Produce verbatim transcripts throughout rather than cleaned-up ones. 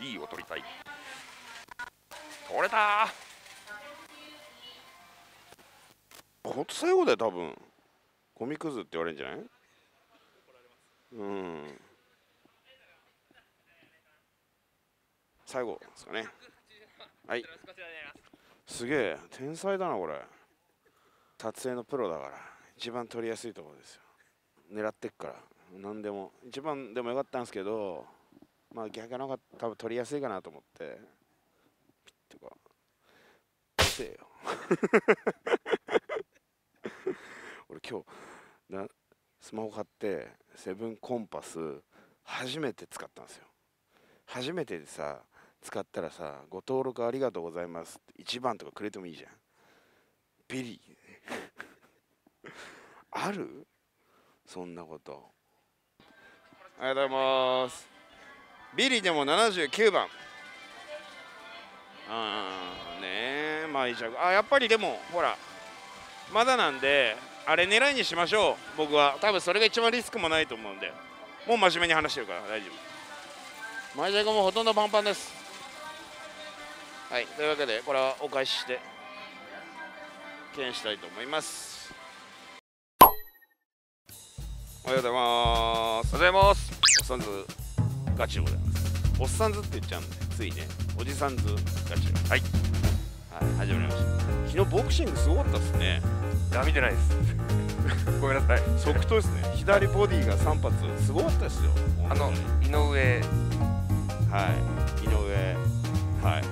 B を取りたい。取れたー。ほんと最後で多分ゴミくずって言われるんじゃない？うん。最後ですかね。はい。すげえ天才だなこれ。撮影のプロだから一番撮りやすいところですよ。狙ってっから何でも一番でもよかったんですけど、まあ逆の方が多分撮りやすいかなと思ってピッとかうせえよ俺今日なスマホ買ってセブンコンパス初めて使ったんですよ。初めてでさ使ったらさご登録ありがとうございますっていちばんとかくれてもいいじゃん。ビリあるそんなこと。ありがとうございます。ビリでもななじゅうきゅうばん。ああねえまあいいじゃん。あやっぱりでもほらまだなんであれ狙いにしましょう。僕は多分それが一番リスクもないと思うんで、もう真面目に話してるから大丈夫。マイジャコもほとんどパンパンです。はい、というわけでこれはお返しして検したいと思います。おはようございます。 おはようございます。 おっさんずガチでございます。おっさんずって言っちゃうんでついねおじさんずガチで。はい、はい、始まりました。昨日ボクシングすごかったですね。 いや見てないですごめんなさい。 即答ですね。左ボディがさん発すごかったですよ。 あの井上はい井上はい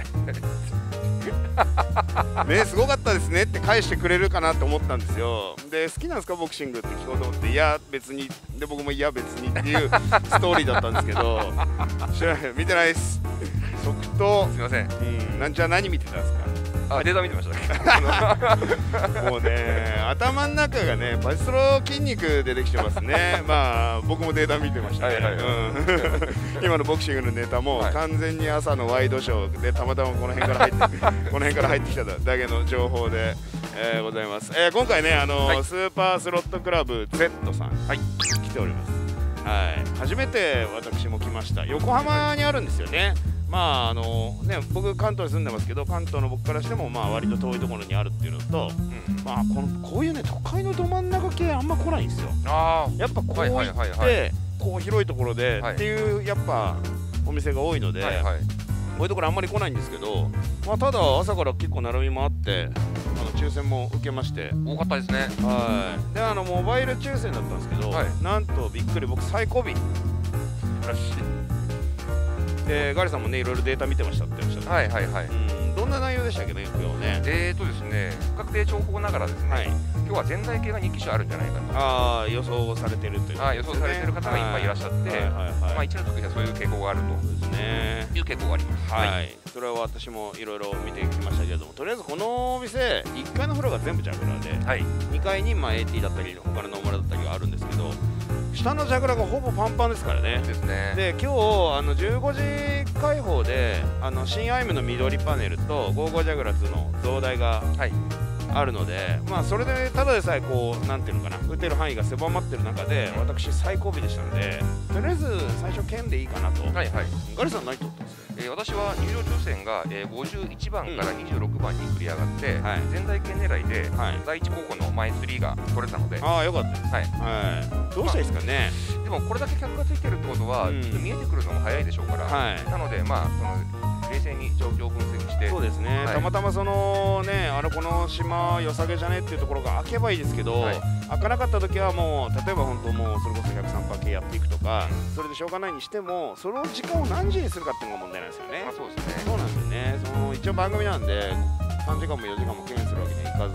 ねすごかったですねって返してくれるかなと思ったんですよ。で好きなんですかボクシングって聞こうと思っていや別にで僕もいや別にっていうストーリーだったんですけど知らない見てないです。即答すみません。 うんなんじゃあ何見てたんですか。 あデータ見てましたもうね頭の中がねパチスロ筋肉出てきてますね。まあ僕もデータ見てましたね。今のボクシングのネタも完全に朝のワイドショーでたまたまこの辺から入ってこの辺から入ってきただけの情報で、えー、ございます。えー、今回ねあの、はい、スーパースロットクラブ Z さん、はい、来ております。はい、初めて私も来ました。横浜にあるんですよね。まああのね、僕関東に住んでますけど関東の僕からしてもまあ割と遠いところにあるっていうのと、うん、まあこのこういうね都会のど真ん中系あんま来ないんですよ。あやっぱこう行ってこう広いところで、はい、っていうやっぱお店が多いので、はいはい、こういうところあんまり来ないんですけど、まあ、ただ朝から結構並びもあってあの抽選も受けまして多かったですね。 はいであのモバイル抽選だったんですけど、はい、なんとびっくり僕最後尾らしい。でガリさんもねいろいろデータ見てましたっておっしゃって、はいはいはい、うん、どんな内容でしたっけね今日ね。 えーとですね不確定情報ながらですね、はい、今日は全体系がに機種あるんじゃないかとあ予想されてるという、 ね、あ予想されてる方がいっぱいいらっしゃって、まあ一の時はそういう傾向があるとですねいう傾向があります。はい、はい、それは私もいろいろ見てきましたけれども、とりあえずこのお店いっかいのフロアが全部ジャグラーで、はい、にかいにまあ エーティー だったり他のノーマルだったりがあるんですけど下のジャグラーがほぼパンパンですからね。ですね。で今日あのじゅうごじ開放であの新アイムの緑パネルとゴーゴージャグラーズの増台があるので、はい、まあそれでただでさえこうなんていうのかな打てる範囲が狭まってる中で私最後尾でしたのでとりあえず最初剣でいいかなと。はいはい。ガリさん何取ったんですか。 えー、私は入場抽選が、えー、ごじゅういちばんからにじゅうろくばんに繰り上がって、うんはい、全体圏狙いで、はい、だいいち候補のマイスリーが取れたのでああよかったです。はい、はい、どうしたらいいですかね、 まあ、でもこれだけ客がついてるってことは、うん、ちょっと見えてくるのも早いでしょうから、はい、なのでまあその冷静に状況を分析してそうですね、はい、たまたまそのねあのこの島良さげじゃねっていうところが開けばいいですけど、はい、開かなかった時はもう例えば本当もうそれこそひゃくさんパー系やっていくとか、うん、それでしょうがないにしてもその時間を何時にするかっていうのが問題なんですよね。 まあ、そうですね。 そうなんですよね。その一応番組なんでさんじかんもよじかんも検するわけにはいかず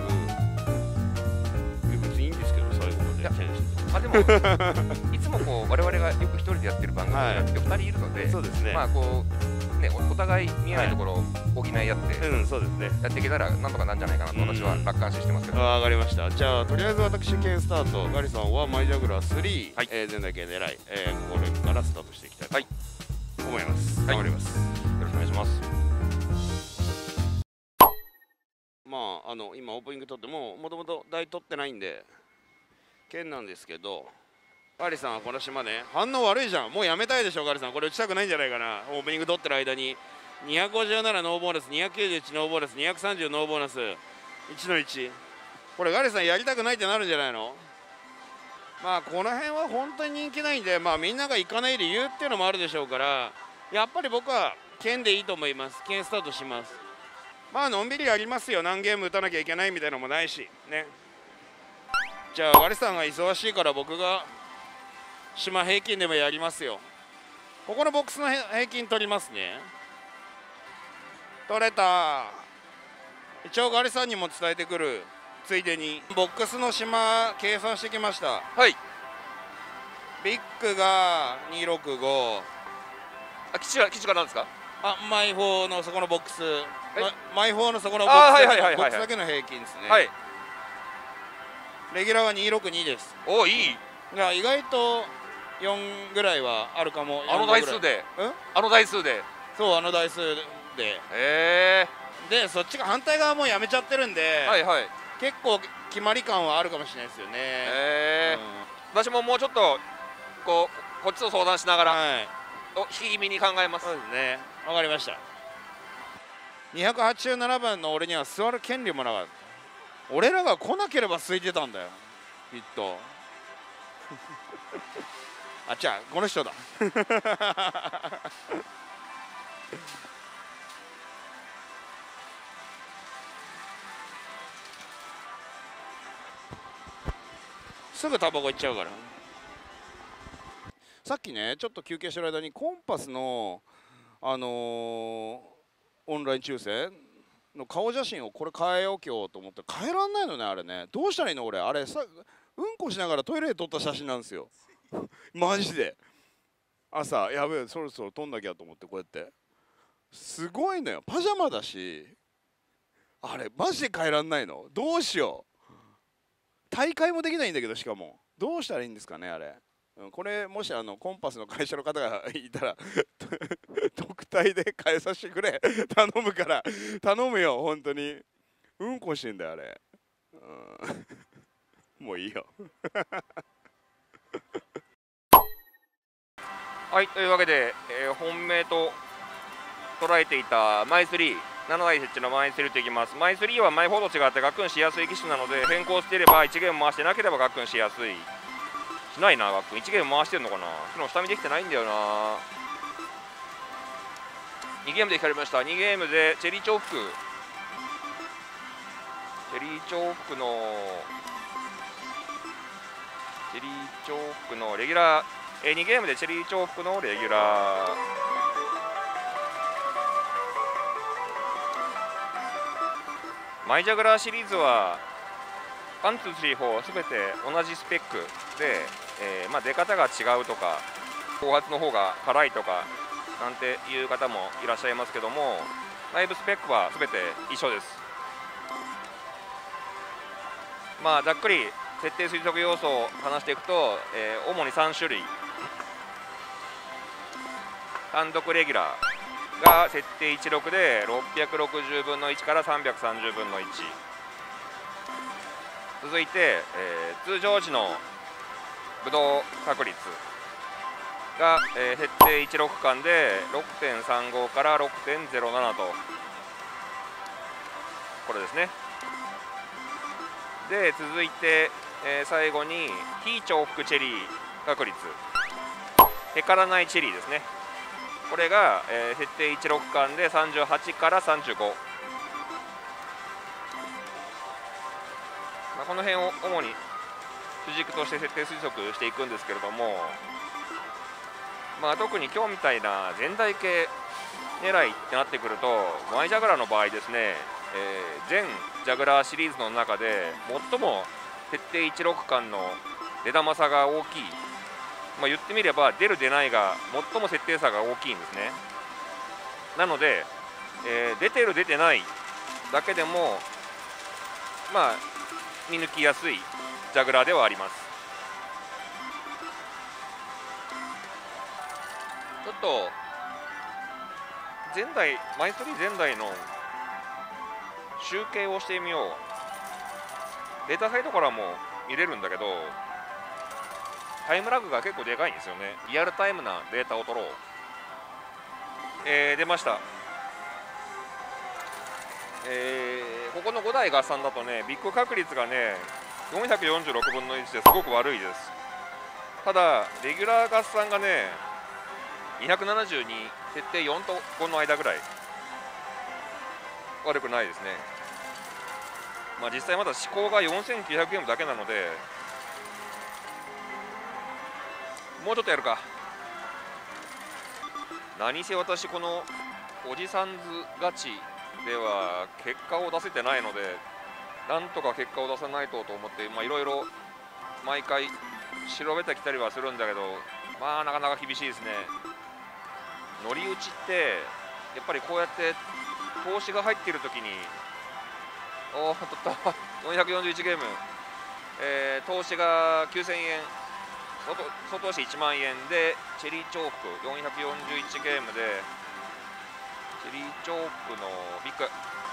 別にいいんですけど最後まで検してまあでもいつもこう我々がよく一人でやってる番組がふたりいるので、そうですね。まあこうねお互い見えないところを補い合って、 うんそうですね。 やっていけたらなんとかなんじゃないかなと私は楽観視してますけど。 わかりました。じゃあとりあえず私検スタート。ガリさんはマイジャグラースリー、はい、えー、全体系狙い、えー、これからスタートしていきたいと思います。頑張ります。 よろしくお願いします。 まああの今オープニング撮ってももともと台取ってないんで剣なんですけどガリさんはこの島ね、反応悪いじゃん。もうやめたいでしょガリさん。これ打ちたくないんじゃないかな。オープニング取ってる間ににひゃくごじゅうななノーボーナス、にひゃくきゅうじゅういちノーボーナス、にひゃくさんじゅうノーボーナス、いちのいち。これガリさんやりたくないってなるんじゃないの。まあこの辺は本当に人気ないんで、まあみんなが行かない理由っていうのもあるでしょうから、やっぱり僕は剣でいいと思います。剣スタートします。まあのんびりやりますよ。何ゲーム打たなきゃいけないみたいなのもないしね。じゃあガリさんが忙しいから僕が島平均でもやりますよ。ここのボックスの平均取りますね。取れた。一応ガリさんにも伝えてくるついでにボックスの島計算してきました。 はい。 ビッグがにひゃくろくじゅうご。 あ、基地が基地が何ですか。 あ、マイフォーのそこのボックス、マイフォーのそこのボックスだけの平均ですね。はい。レギュラーはにひゃくろくじゅうにです。 おお、いい。 いや、意外とよんぐらいはあるかも。 あの台数で。うん？あの台数で。 そう、あの台数で。 へえ。 で、そっちが反対側もやめちゃってるんで。はいはい。結構決まり感はあるかもしれないですよね。 へえ。私ももうちょっとこうこっちと相談しながら、はい、お引き気味に考えます。 そうですね。わかりました。にひゃくはちじゅうななばんの俺には座る権利もなかった。俺らが来なければ空いてたんだよ、きっと。あ、じゃあこの人だ。すぐタバコ行っちゃうから。さっきねちょっと休憩してる間にコンパスのあのー、オンライン抽選の顔写真をこれ変えよう今日と思って変えらんないのね。あれねどうしたらいいの。俺あれさうんこしながらトイレで撮った写真なんですよ。マジで朝やべえそろそろ撮んなきゃと思ってこうやってすごいのよ。パジャマだしあれマジで変えらんないの。どうしよう。大会もできないんだけどしかもどうしたらいいんですかねあれ。これもしあのコンパスの会社の方がいたら特待で変えさせてくれ。頼むから頼むよ本当に。うんこしてんだよあれ、うん、もういいよ。 はい、というわけで、えー、本命と捉えていたマイスリーななだい設置のマイスリーといきます。マイスリーはマイフォーと違ってガックンしやすい機種なので変更していればいちゲーム回してなければガックンしやすい。しないな、ガックンいちゲーム回してるのかな。昨日下見できてないんだよな。にゲームで光りました。にゲームでチェリー重複チェリー重複のチェリー重複のレギュラー、えー、にゲームでチェリー重複のレギュラーマイジャグラーシリーズはワン、ツー、スリー、フォーすべて同じスペックで、えーまあ、出方が違うとか後発の方が辛いとかなんていう方もいらっしゃいますけども、内部スペックはすべて一緒です。まあざっくり設定推測要素を話していくと、えー、主にさん種類。単独レギュラーが設定いちろくでろっぴゃくろくじゅうぶんのいちからさんびゃくさんじゅうぶんのいち。続いて、えー、通常時のブドウ確率が、えー、設定いちろく間で ろくてんさんご から ろくてんゼロなな とこれですね。で続いて、えー、最後に非重複チェリー確率へからないチェリーですね。これが、えー、設定いちろく間でさんじゅうはちからさんじゅうご。まあ、この辺を主に主軸として設定推測していくんですけれども、まあ、特に今日みたいな全体系狙いってなってくるとマイジャグラーの場合ですね、えー、全ジャグラーシリーズの中で最も設定いちろく間の出玉差が大きい、まあ、言ってみれば出る出ないが最も設定差が大きいんですね。なので、えー、出てる出てないだけでもまあ見抜きやすいジャグラーではあります。ちょっと前代マイスリー前代の集計をしてみよう。データサイトからも見れるんだけどタイムラグが結構でかいんですよね。リアルタイムなデータを取ろう。えー、出ました。えー、ここのごだい合算だとね、ビッグ確率がねよんひゃくよんじゅうろくぶんのいちですごく悪いです。ただレギュラー合算がねにひゃくななじゅうに、設定よんとごの間ぐらい、悪くないですね。まあ実際まだ試行がよんせんきゅうひゃくゲームだけなので、もうちょっとやるか。何せ私このおじさんずガチでは結果を出せてないので、なんとか結果を出さないとと思って、まあいろいろ毎回調べてきたりはするんだけど、まあなかなか厳しいですね。乗り打ちってやっぱりこうやって投資が入っているときに、おお取ったよんひゃくよんじゅういちゲーム、えー、投資がきゅうせんえん、外外投資いちまんえんでチェリーチョークよんひゃくよんじゅういちゲームでチェリーチョークのビッグ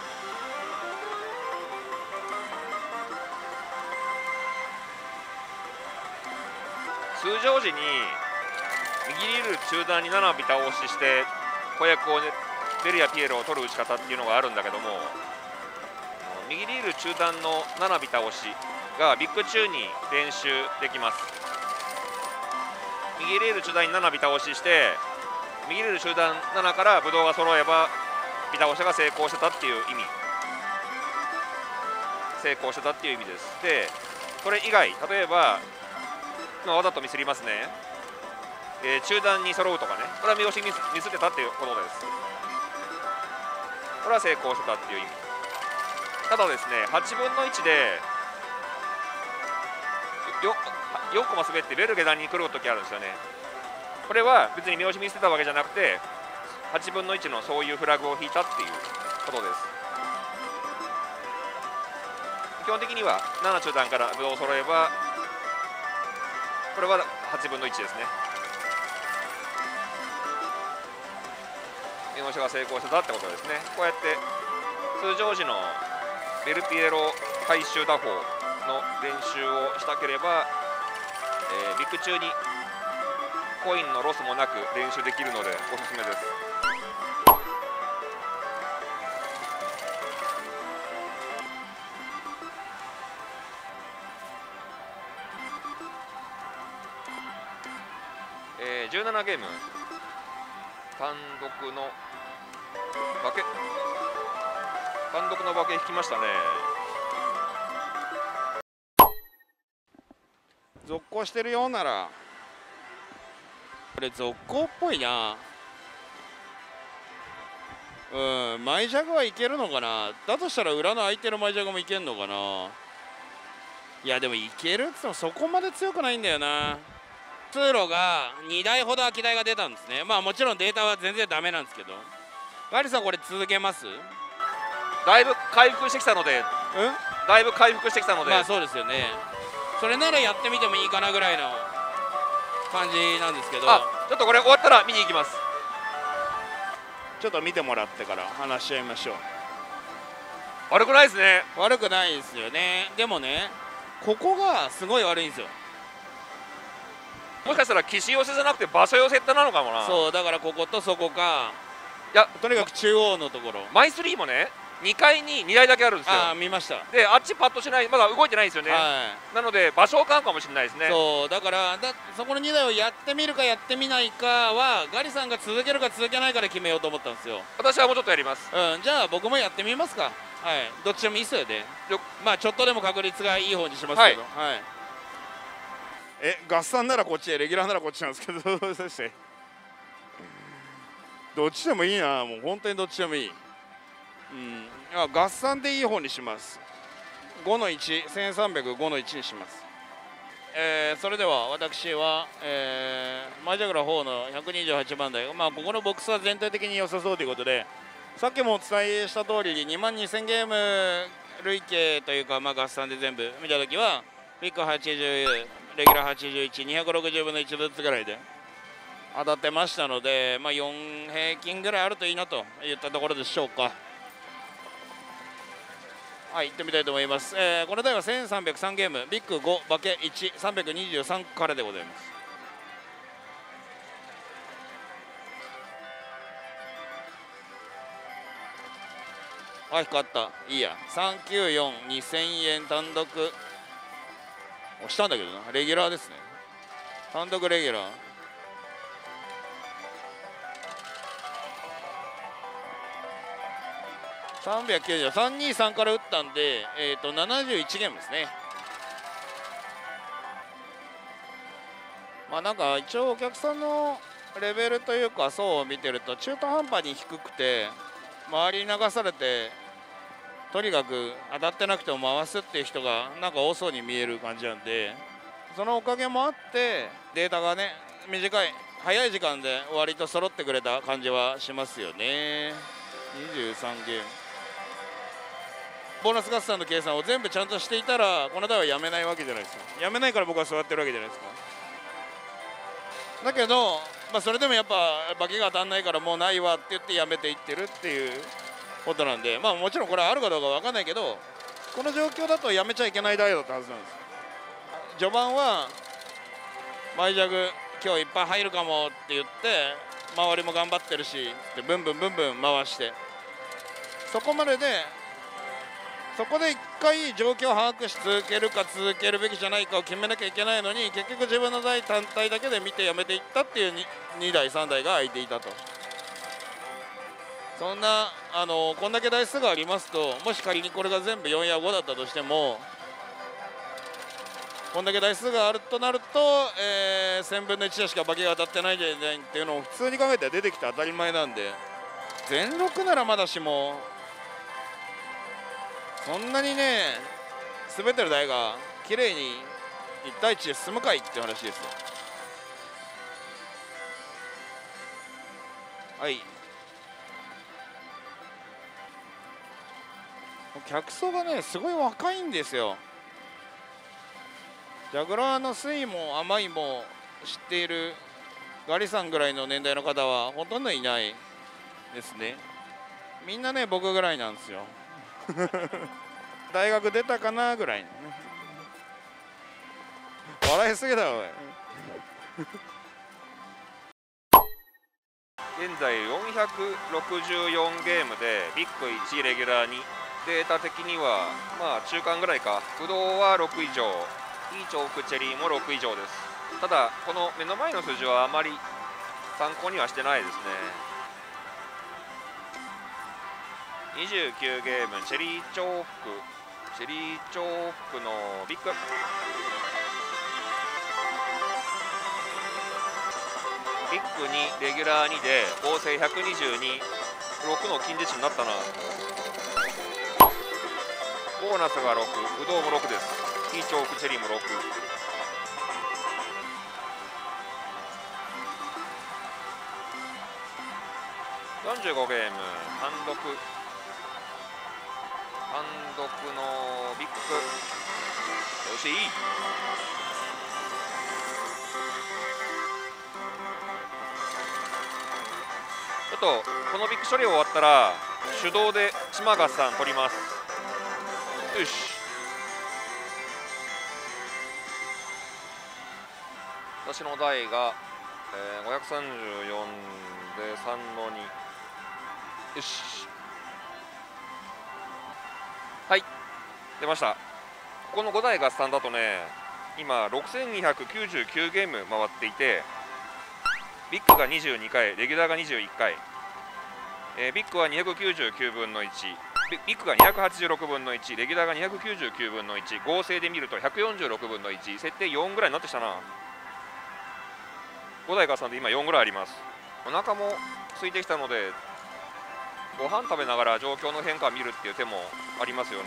通常時に右リール中段にななビタ押しして子役を、ね、ベルやピエロを取る打ち方っていうのがあるんだけども、右リール中段のななビタ押しがビッグ中に練習できます。右リール中段にななビタ押しして右リール中段ななからブドウが揃えばビタ押しが成功してたっていう意味成功してたっていう意味です。でそれ以外、例えばわざとミスりますね、えー、中段に揃うとかね、これは見押しミスミスってたっていうことです。これは成功してたっていう意味。ただですね、はちぶんのいちでよよんコマ滑ってベル下段に来るときあるんですよね。これは別に見押しミスってたわけじゃなくて、はちぶんのいちのそういうフラグを引いたっていうことです。基本的にはなな中段からブドウを揃えば、これははちぶんのいちですね。見押しが成功してたってことですね。こうやって通常時のベルピエロ回収打法の練習をしたければ、えー、ビッグ中にコインのロスもなく練習できるのでおすすめです。えー、じゅうななゲーム単独の化け単独の化け引きましたね。 続行してるようなら、これ続行っぽいな。うん、マイジャグはいけるのかな。だとしたら裏の空いてるマイジャグもいけるのかな。いやでもいけるって言ってもそこまで強くないんだよな。通路がにだいほど空き台が出たんですね。まあもちろんデータは全然ダメなんですけど、ガリさんこれ続けます？ だいぶ回復してきたので、 うん、 だいぶ回復してきたので、 まあそうですよね。それならやってみてもいいかなぐらいの感じなんですけど、 あ、ちょっとこれ終わったら見に行きます。 ちょっと見てもらってから話しちゃいましょう。 悪くないですね。 悪くないですよね。でもね、ここがすごい悪いんですよ。 もしかしたら岸寄せじゃなくて場所寄せってなのかもな。 そうだからこことそこか、 いやとにかく中央のところ、 マイスリーもねにかいににだいだけあるんですよ。 ああ見ました。 であっちパッとしない、まだ動いてないですよね、 はなので場所を買うかもしれないですね。 そうだからだそこのにだいをやってみるかやってみないかはガリさんが続けるか続けないかで決めようと思ったんですよ。 私はもうちょっとやります。 うん、じゃあ僕もやってみますか。はい、どっちでもいいっすよね。まあちょっとでも確率がいい方にしますけど、はい、はい、え合算ならこっちでレギュラーならこっちなんですけどそしてどっちでもいいな。もう本当にどっちでもいい。うん、あ合算でいい方にします。ごのいち、せんさんびゃくごのいちにします。えー、それでは私は、えー、マイジャグラフォーのひゃくにじゅうはちばん台、まあ、ここのボックスは全体的に良さそうということで、さっきもお伝えした通りにまんにせんゲーム累計というか、まあ、合算で全部見たときはビッグはちじゅう、レギュラーはちじゅういち、にひゃくろくじゅうぶんのいちずつぐらいで当たってましたので、まあ、よん平均ぐらいあるといいなといったところでしょうか。 はい、行ってみたいと思います。えー、この台はせんさんびゃくさんゲーム、ビッグご、バケいち、さんびゃくにじゅうさんからでございます。あ、光った。いいや。さんきゅうよん、にせんえん単独。押したんだけどな。レギュラーですね。単独レギュラー。さんびゃくきゅうじゅう、さんにさんから打ったんで、えっと、ななじゅういちゲームですね。まあなんか一応お客さんのレベルというか層を見てると中途半端に低くて、周りに流されてとにかく当たってなくても回すっていう人がなんか多そうに見える感じなんで、そのおかげもあってデータがね短い早い時間で割と揃ってくれた感じはしますよね。にじゅうさんゲームボーナス合算の計算を全部ちゃんとしていたらこの台はやめないわけじゃないですか。やめないから僕は座ってるわけじゃないですか。だけど、まあ、それでもやっぱバケが当たんないからもうないわって言ってやめていってるっていうことなんで、まあもちろんこれはあるかどうか分かんないけど、この状況だとやめちゃいけない台だったはずなんです。序盤はマイジャグ今日いっぱい入るかもって言って周りも頑張ってるしってブンブンブンブン回して、そこまででそこで一回状況を把握し続けるか続けるべきじゃないかを決めなきゃいけないのに、結局自分の台単体だけで見てやめていったっていうにだいさんだいが空いていたと。そんなあのこんだけ台数がありますと、もし仮にこれが全部よんやごだったとしても、こんだけ台数があるとなると、えー、せんぶんのいちしかバケが当たってないんじゃないっていうのを普通に考えたら出てきて当たり前なんで、全ろくならまだしもそんなにね全ての台が綺麗にいち対いちで進むかいっていう話ですよ。はい、客層がねすごい若いんですよ。ジャグラーの酸いも甘いも知っているガリさんぐらいの年代の方はほとんどいないですね。みんなね僕ぐらいなんですよ大学出たかなぐらい笑いすぎだろおい現在よんひゃくろくじゅうよんゲームでビッグいちレギュラーに、データ的にはまあ中間ぐらいか。ブドウはろく以上、いいチョークチェリーもろく以上です。ただこの目の前の数字はあまり参考にはしてないですね。にじゅうきゅうゲームチェリーチョークチェリーチョークのビッグビッグにレギュラーにで合成ひゃくにじゅうに、ろくの金字値になったな。ボーナスがろく、ブドウもろくです。いいチョークチェリーもろく。よんじゅうごゲーム単独単独のビッグ、よしいい。ちょっとこのビッグ処理終わったら手動で島合さん取ります。よし、私の台が、えー、ごひゃくさんじゅうよんでさんのに。よし、はい出ました。ここのごだい合算だとね今ろくせんにひゃくきゅうじゅうきゅうゲーム回っていて、ビッグがにじゅうにかい、レギュラーがにじゅういっかい、えー、ビッグはにひゃくきゅうじゅうきゅうぶんのいち、ビッグがにひゃくはちじゅうろくぶんのいち、レギュラーがにひゃくきゅうじゅうきゅうぶんのいち、合成で見るとひゃくよんじゅうろくぶんのいち、設定よんぐらいになってきたな。ごだい合算で今よんぐらいあります。お腹も空いてきたのでご飯食べながら状況の変化を見るっていう手もありますよね。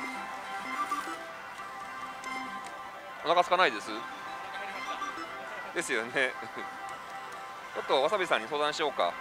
お腹空かないですですよねちょっとわさびさんに相談しようか。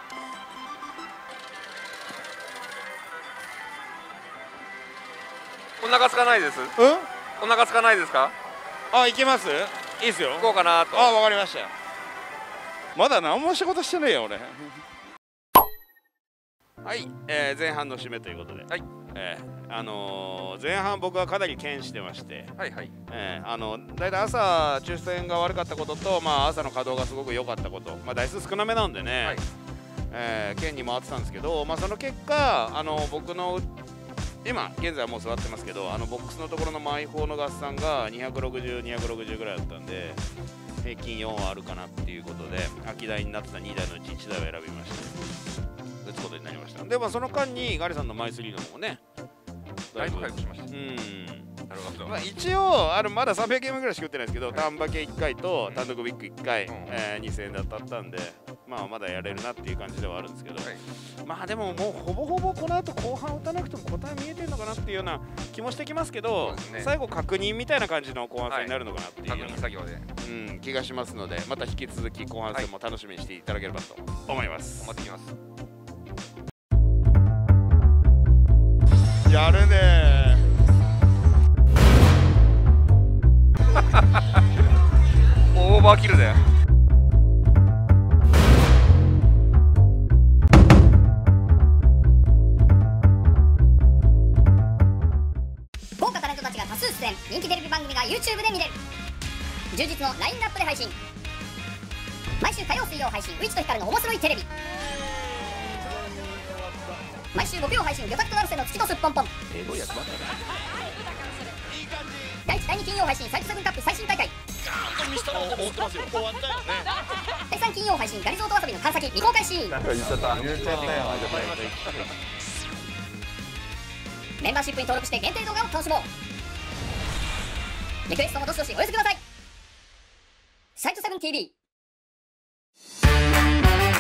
お腹空かないです。 うんお腹空かないですか。 あ、行けます。いいっすよ。 行こうかなと。 あ、わかりました。まだ何も仕事してないよ俺。はい、えー、前半の締めということで、 はい、 えーあのー、前半僕はかなり堅してまして、 はいはい、 えー、あのだいたい朝抽選が悪かったことと、まあ、朝の稼働がすごく良かったこと、まあ、台数少なめなんでね、はい、えー、剣に回ってたんですけど、まあ、その結果あの僕の今現在はもう座ってますけど、あのボックスのところの毎砲の合算がにひゃくろくじゅう、にひゃくろくじゅうぐらいだったんで、平均よんはあるかなっていうことで、空き台になってたにだいのうちいちだいを選びまして打つことになりました。で、まあ、その間にガリさんのマイスリーの方もねだいぶ回復しました。 うん、 なるほど。 まあ、一応あのまださんびゃくゲームぐらいしか打ってないですけど、単馬系いっかいと単独ビッグいっかい、うん、えー、にせんえんで当たったんで、まあまだやれるなっていう感じではあるんですけど、はい、まあでももうほぼほぼこの後後半打たなくても答え見えてるのかなっていうような気もしてきますけど、ね、最後確認みたいな感じの後半戦になるのかなっていう、はい、 確認作業で、 うん、気がしますので、また引き続き後半戦も楽しみにしていただければと思います。 頑張ってきます。 やるねオーバーキルだよ。 豪華タレントたちが多数出演、人気テレビ番組が YouTube で見れる充実のラインナップで配信。毎週火曜水曜配信ウイチとヒカルの面白いテレビ。毎週木曜配信魚拓と成瀬の月とすっぽんぽん。だいいちだいに金曜配信サイトセブンカップ最新大会。だいさん金曜配信ガリゾートわさびの探索未公開シーン。メンバーシップに登録して限定動画を楽しもう。リクエストもどしどしお寄せください。サイトセブン ティーブイ